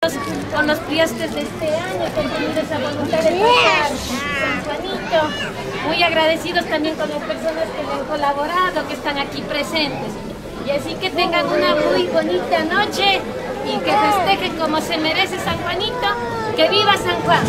con los priastes de este año, que han tenido esa voluntad de pasar San Juanito. Muy agradecidos también con las personas que le han colaborado, que están aquí presentes. Y así que tengan una muy bonita noche y que festejen como se merece San Juanito. ¡Que viva San Juan!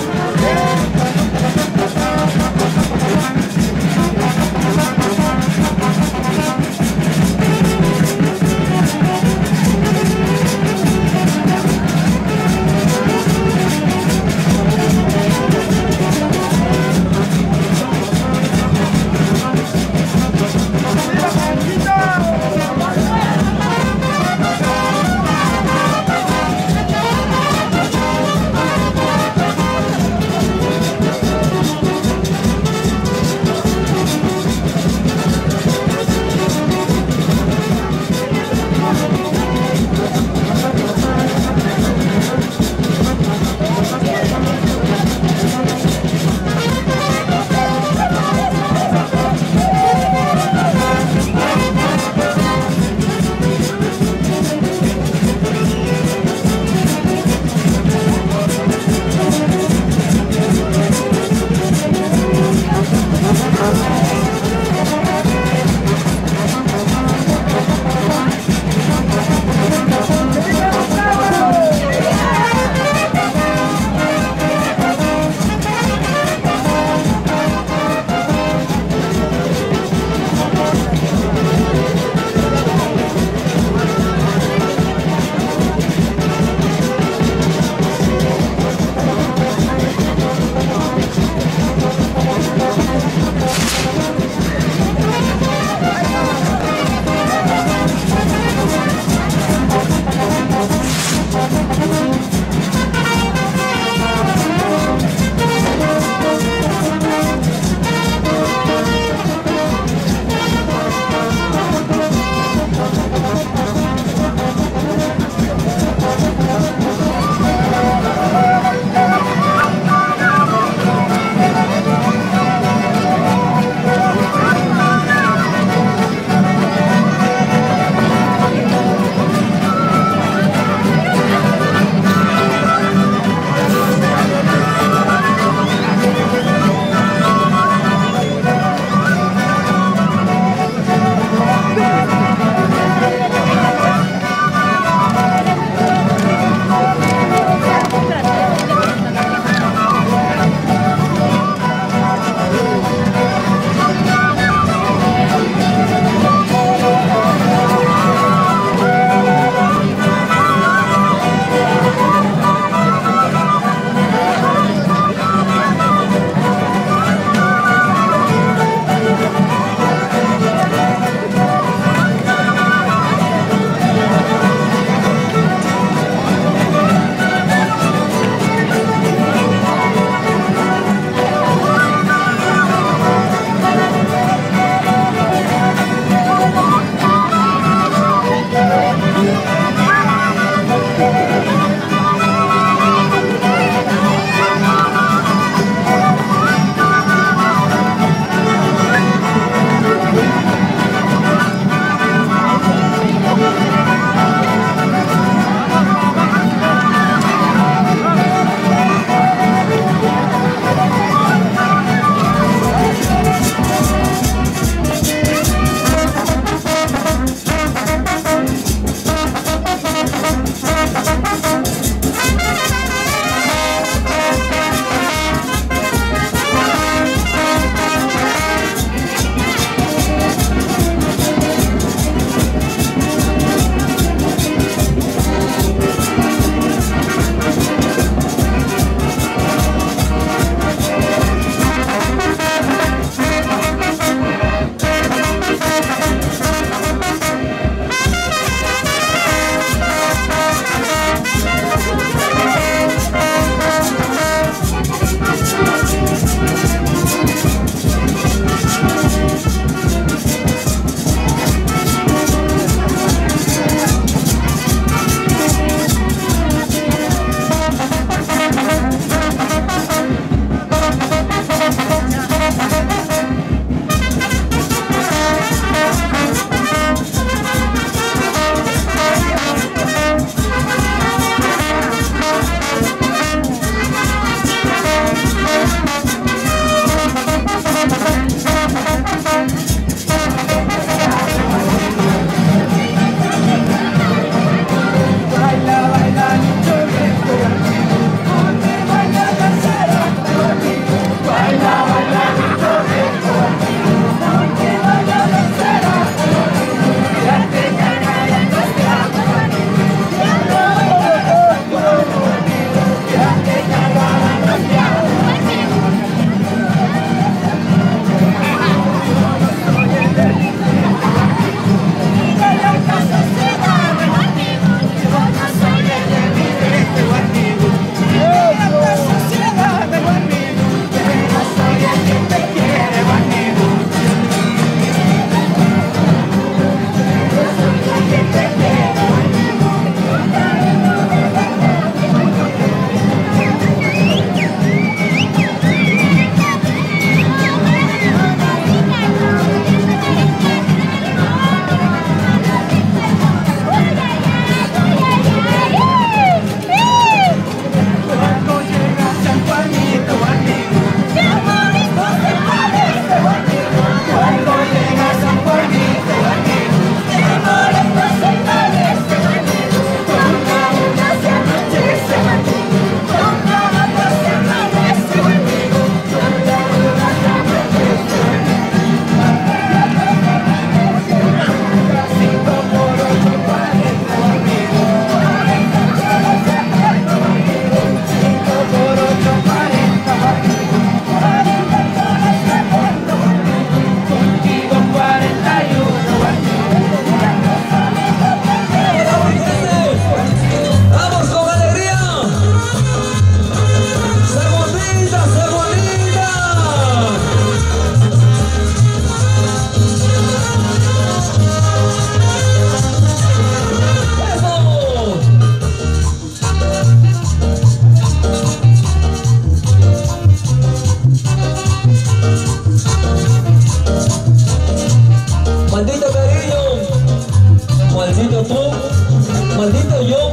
maldito yo.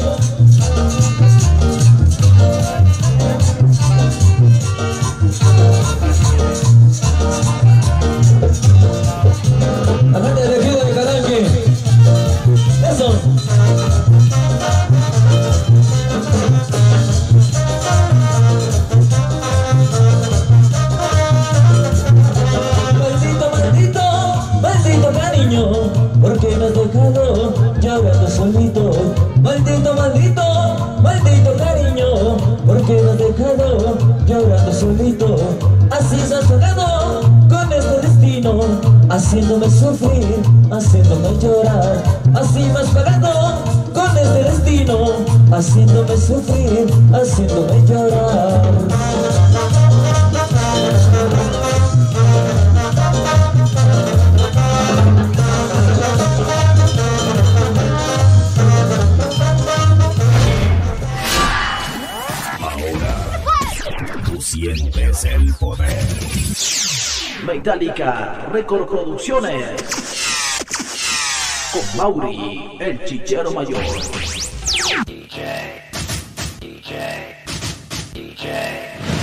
La gente de aquí de Calanque. Eso. Maldito, maldito, maldito cariño, porque me has dejado llorando solito. Maldito, maldito, maldito cariño, porque me has dejado llorando solito. Así se has pagado con este destino, haciéndome sufrir, haciéndome llorar. Así me has pagado con este destino, haciéndome sufrir, haciéndome llorar. Tú sientes el poder. Metallica Record Producciones. Con Mauri, el chichero mayor. DJ.